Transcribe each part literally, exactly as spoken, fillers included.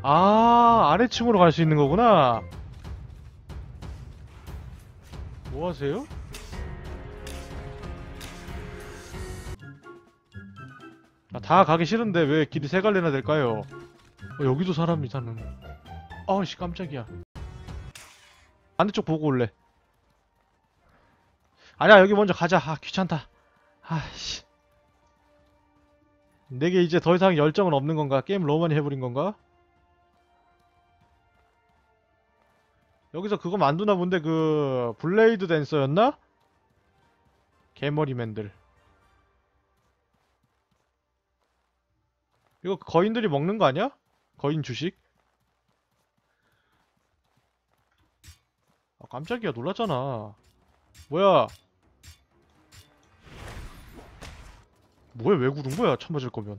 아, 아래층으로 갈 수 있는 거구나. 뭐 하세요? 아, 다 가기 싫은데 왜 길이 세 갈래나 될까요? 어, 여기도 사람이 사는. 아우씨, 깜짝이야. 반대쪽 보고 올래. 아니야, 여기 먼저 가자. 아, 귀찮다. 아씨. 내게 이제 더 이상 열정은 없는 건가? 게임 너무 많이 해버린 건가? 여기서 그거 만두나 본데, 그 블레이드 댄서였나? 개머리맨들. 이거 거인들이 먹는 거 아니야? 거인 주식? 아, 깜짝이야, 놀랐잖아. 뭐야? 뭐야, 왜 구른 거야? 쳐맞을 거면.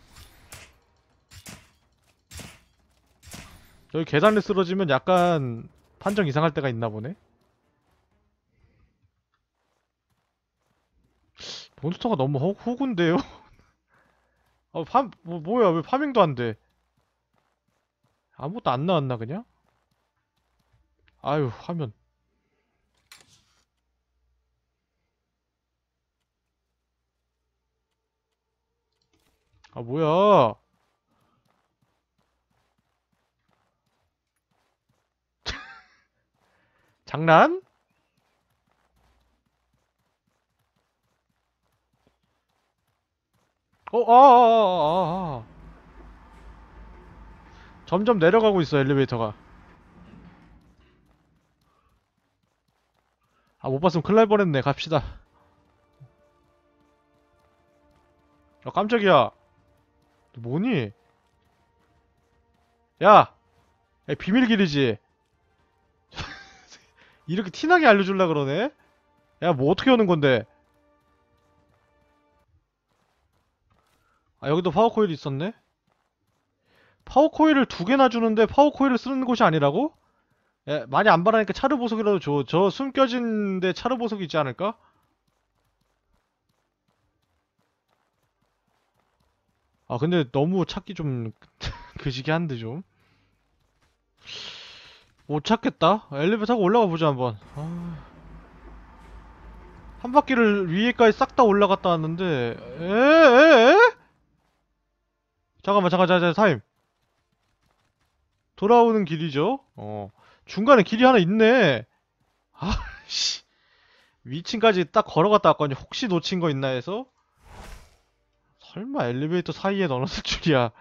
저기 계단에 쓰러지면 약간 판정 이상할 때가 있나 보네? 몬스터가 너무 호, 호구인데요? 아, 파, 뭐, 뭐야, 왜 파밍도 안 돼? 아무것도 안 나왔나, 그냥? 아유, 화면. 아, 뭐야. 장난? 어, 아, 아, 아, 아, 아. 점점 내려가고 있어, 엘리베이터가. 아, 못 봤으면 큰일 날 뻔했네. 갑시다. 아, 깜짝이야. 너 뭐니? 야! 야, 비밀길이지? 이렇게 티나게 알려줄라 그러네? 야, 뭐 어떻게 오는 건데? 아, 여기도 파워코일이 있었네? 파워코일을 두 개나 주는데 파워코일을 쓰는 곳이 아니라고? 야, 많이 안 바라니까 차르보석이라도 줘. 저 숨겨진데 차르보석이 있지 않을까? 아, 근데 너무 찾기 좀 그지게 한데 좀. 못 찾겠다. 엘리베이터 타고 올라가 보자 한번. 아, 한 바퀴를 위에까지 싹 다 올라갔다 왔는데 에에에? 잠깐만 잠깐 잠깐 타임. 돌아오는 길이죠. 어, 중간에 길이 하나 있네. 아씨, 위층까지 딱 걸어갔다 왔거니 혹시 놓친 거 있나 해서. 설마 엘리베이터 사이에 넣어놨을 줄이야.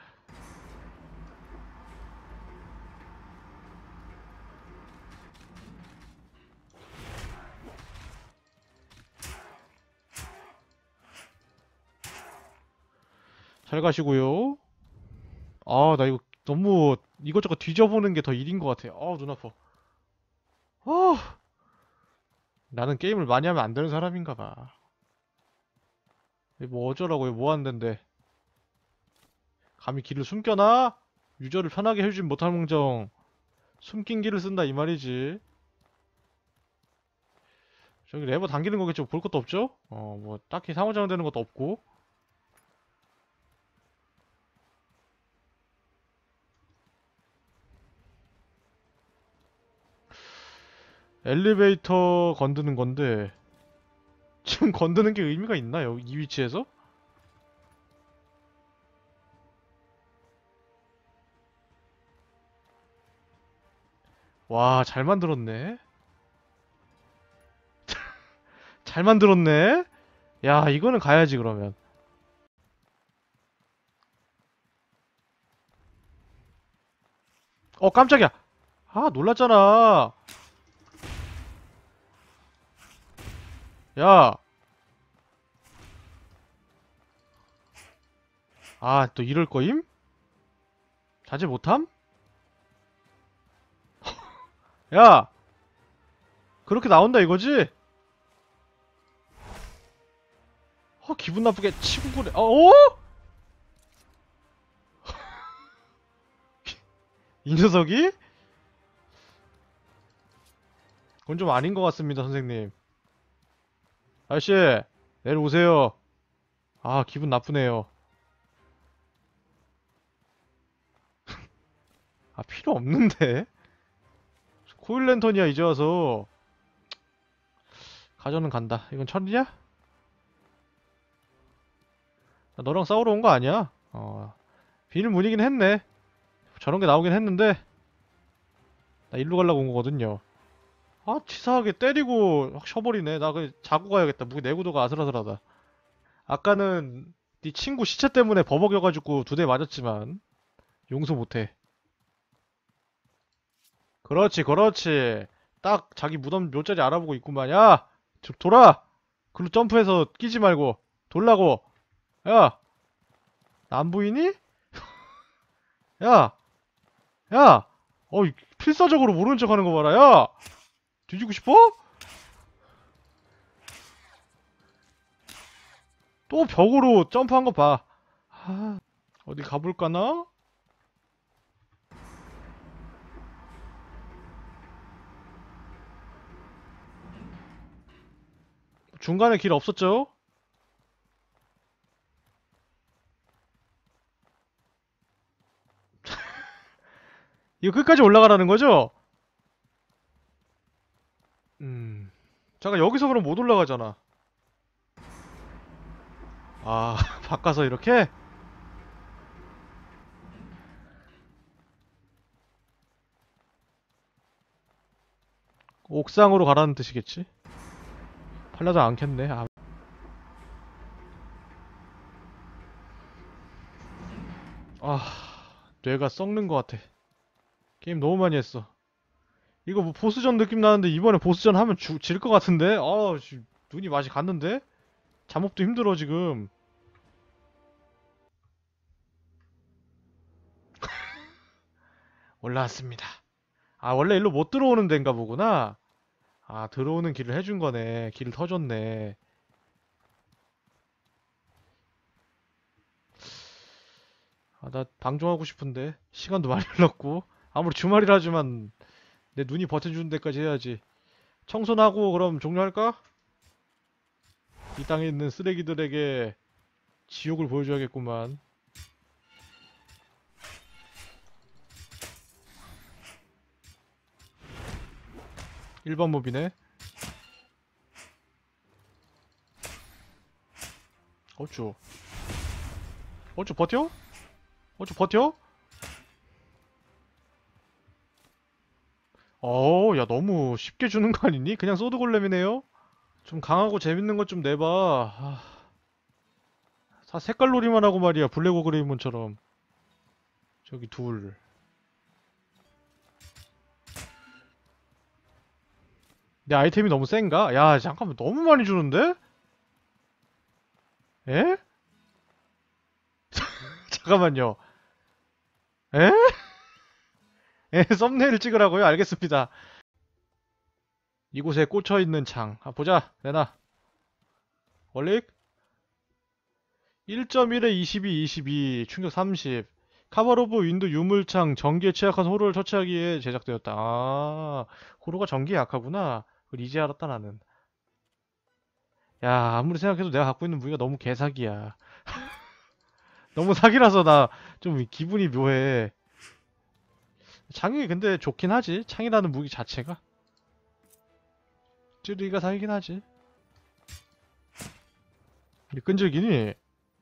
잘 가시고요. 아, 나 이거 너무 이것저것 뒤져보는 게 더 일인 것 같아. 아, 눈 아파. 아, 나는 게임을 많이 하면 안 되는 사람인가 봐. 뭐 어쩌라고요? 뭐 하는데? 감히 길을 숨겨놔? 유저를 편하게 해주진 못할 망정 숨긴 길을 쓴다 이 말이지. 저기 레버 당기는 거겠죠? 볼 것도 없죠? 어, 뭐 딱히 상호작용되는 것도 없고. 엘리베이터 건드는 건데 지금 건드는 게 의미가 있나요? 이 위치에서? 와, 잘 만들었네. 잘 만들었네. 야, 이거는 가야지 그러면. 어, 깜짝이야. 아, 놀랐잖아. 야. 아, 또 이럴 거임? 자제 못함? 야, 그렇게 나온다 이거지? 어, 기분 나쁘게 치고 그래. 어? 어? 이 녀석이? 그건 좀 아닌 것 같습니다, 선생님. 아저씨, 내려오세요. 아, 기분 나쁘네요. 아, 필요 없는데? 코일 랜턴이야, 이제 와서. 가져는 간다. 이건 철이냐? 나 너랑 싸우러 온 거 아니야? 어, 비닐문이긴 했네. 저런 게 나오긴 했는데, 나 일로 가려고 온 거거든요. 아, 치사하게 때리고 확 쳐버리네. 나 그 자고 가야겠다. 무기 내구도가 아슬아슬하다. 아까는 네 친구 시체 때문에 버벅여가지고 두 대 맞았지만 용서 못해. 그렇지, 그렇지. 딱 자기 무덤 묘자리 알아보고 있구만. 야! 저, 돌아! 글로 점프해서 끼지 말고 돌라고. 야! 나 안 보이니? 야! 야! 어, 필사적으로 모르는 척 하는 거 봐라. 야! 뒤지고 싶어? 또 벽으로 점프한 거 봐. 아, 어디 가볼까나? 중간에 길 없었죠? 이거 끝까지 올라가라는 거죠? 음. 잠깐, 여기서 그럼 못 올라가잖아. 아, 바꿔서 이렇게? 옥상으로 가라는 뜻이겠지? 팔려도 않겠네. 아, 아, 뇌가 썩는 것 같아. 게임 너무 많이 했어. 이거 뭐 보스전 느낌 나는데 이번에 보스전 하면 질 것 같은데? 아, 씨, 눈이 맛이 갔는데? 잠업도 힘들어 지금. 올라왔습니다. 아, 원래 일로 못 들어오는 데인가 보구나. 아, 들어오는 길을 해준 거네. 길을 터줬네. 아, 나 방종하고 싶은데 시간도 많이 흘렀고 아무리 주말이라 하지만 내 눈이 버텨주는 데까지 해야지. 청소는 하고 그럼 종료할까? 이 땅에 있는 쓰레기들에게 지옥을 보여줘야겠구만. 일 번 몹이네. 어쭈. 어쭈 버텨? 어쭈 버텨? 어우, 야, 너무 쉽게 주는 거 아니니? 그냥 소드 골렘이네요? 좀 강하고 재밌는 것 좀 내봐. 아, 다 색깔놀이만 하고 말이야. 블랙 오그레이몬처럼. 저기 둘. 내 아이템이 너무 센가? 야, 잠깐만. 너무 많이 주는데? 에? 잠깐만요. 에? 에, 썸네일 찍으라고요? 알겠습니다. 이곳에 꽂혀있는 창. 아, 보자. 내놔. 원릭? 일 점 일에 이십이, 이십이, 충격 삼십. 카바로브 윈도 유물창 전기에 취약한 호로를 처치하기 위해 제작되었다. 아, 호로가 전기에 약하구나. 그걸 이제 알았다, 나는. 야, 아무리 생각해도 내가 갖고 있는 무기가 너무 개사기야. 너무 사기라서 나 좀 기분이 묘해. 창이 근데 좋긴 하지. 창이라는 무기 자체가. 찌르기가 사기긴 하지. 근데 끈질기니?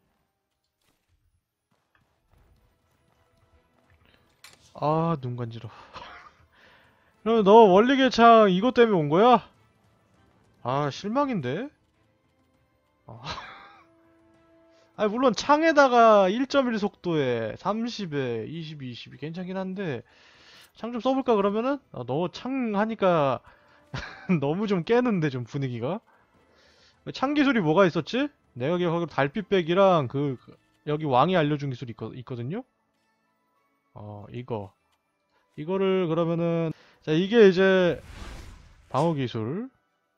아, 눈 간지러. 그럼 너 원리계 창 이것 때문에 온 거야? 아, 실망인데? 아, 아니, 물론 창에다가 일 점 일 속도에 삼십에 이십이, 이십이 괜찮긴 한데 창 좀 써볼까 그러면은? 아, 너 창 하니까 너무 좀 깨는데 좀 분위기가? 창 기술이 뭐가 있었지? 내가 기억하기로 달빛백이랑 그, 그 여기 왕이 알려준 기술이 있거, 있거든요? 어, 이거 이거를 그러면은 자, 이게 이제 방어 기술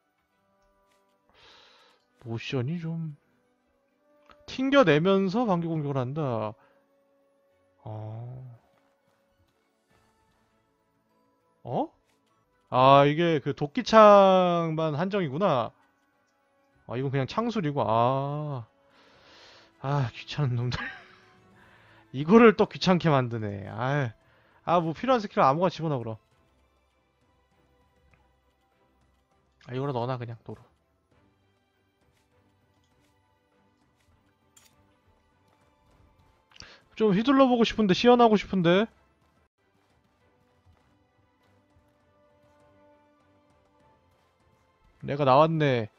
모션이 좀 튕겨내면서 방귀 공격을 한다. 어... 어? 아, 이게 그 도끼창만 한정이구나. 아, 이건 그냥 창술이고. 아, 아, 귀찮은 놈들. 이거를 또 귀찮게 만드네. 아, 아, 뭐 필요한 스킬 아무거나 집어넣어 그럼. 아, 이거라 넣어놔 그냥 도로. 좀 휘둘러 보고 싶은데, 시연하고 싶은데. 내가 나왔네.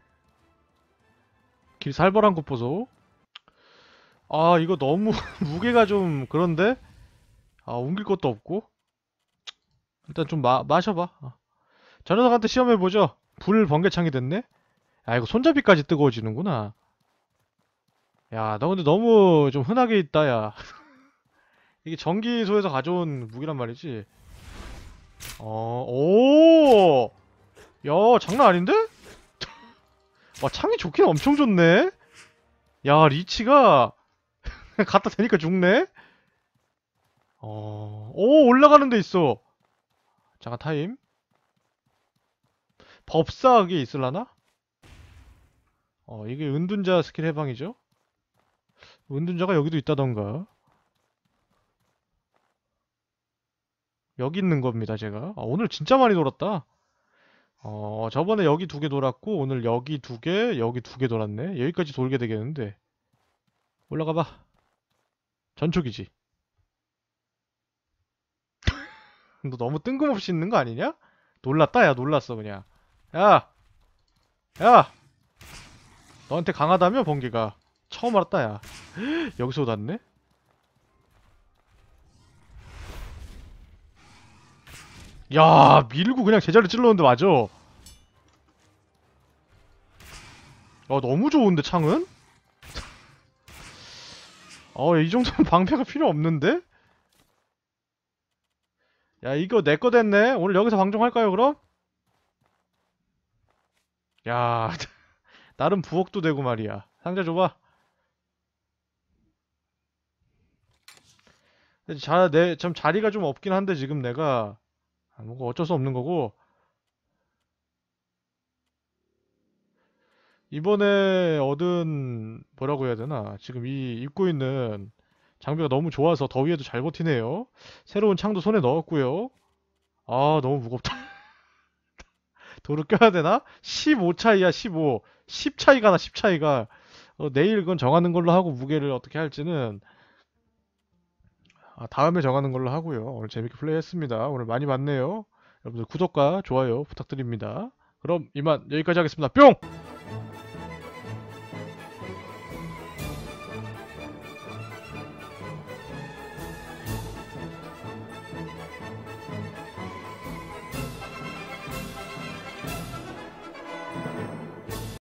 길 살벌한 것 보소. 아, 이거 너무 무게가 좀 그런데? 아, 옮길 것도 없고. 일단 좀 마, 마셔봐. 어. 저 녀석한테 시험해보죠. 불 번개창이 됐네? 아, 이거 손잡이까지 뜨거워지는구나. 야, 너 근데 너무 좀 흔하게 있다, 야. 이게 전기소에서 가져온 무기란 말이지. 어, 오! 야, 장난 아닌데? 와, 창이 좋긴 엄청 좋네? 야, 리치가 갖다 대니까 죽네? 어, 오, 올라가는 데 있어. 잠깐 타임. 법사하게 있을라나? 어, 이게 은둔자 스킬 해방이죠? 은둔자가 여기도 있다던가. 여기 있는 겁니다, 제가. 아, 오늘 진짜 많이 놀았다. 어, 저번에 여기 두 개 놀았고, 오늘 여기 두 개, 여기 두 개 놀았네. 여기까지 돌게 되겠는데. 올라가봐. 전초기지. 너 너무 뜬금없이 있는 거 아니냐? 놀랐다, 야, 놀랐어, 그냥. 야! 야! 너한테 강하다며, 번개가. 처음 알았다, 야. 여기서 닿네? 야, 밀고 그냥 제자리 찔렀는데 맞아. 어, 너무 좋은데, 창은? 어, 이 정도면 방패가 필요 없는데? 야, 이거 내 거 됐네. 오늘 여기서 방종할까요, 그럼? 야, 나름 부엌도 되고 말이야. 상자 줘봐. 자, 내, 좀 자리가 좀 없긴 한데, 지금 내가. 아, 뭐 어쩔 수 없는 거고. 이번에 얻은, 뭐라고 해야 되나. 지금 이 입고 있는 장비가 너무 좋아서 더위에도 잘 버티네요. 새로운 창도 손에 넣었고요. 아, 너무 무겁다. 도로 껴야 되나? 십오 차이야, 십오. 십 차이가 나, 십 차이가. 어, 내일 그건 정하는 걸로 하고 무게를 어떻게 할지는 아, 다음에 정하는 걸로 하고요. 오늘 재밌게 플레이했습니다. 오늘 많이 봤네요. 여러분들 구독과 좋아요 부탁드립니다. 그럼 이만 여기까지 하겠습니다. 뿅!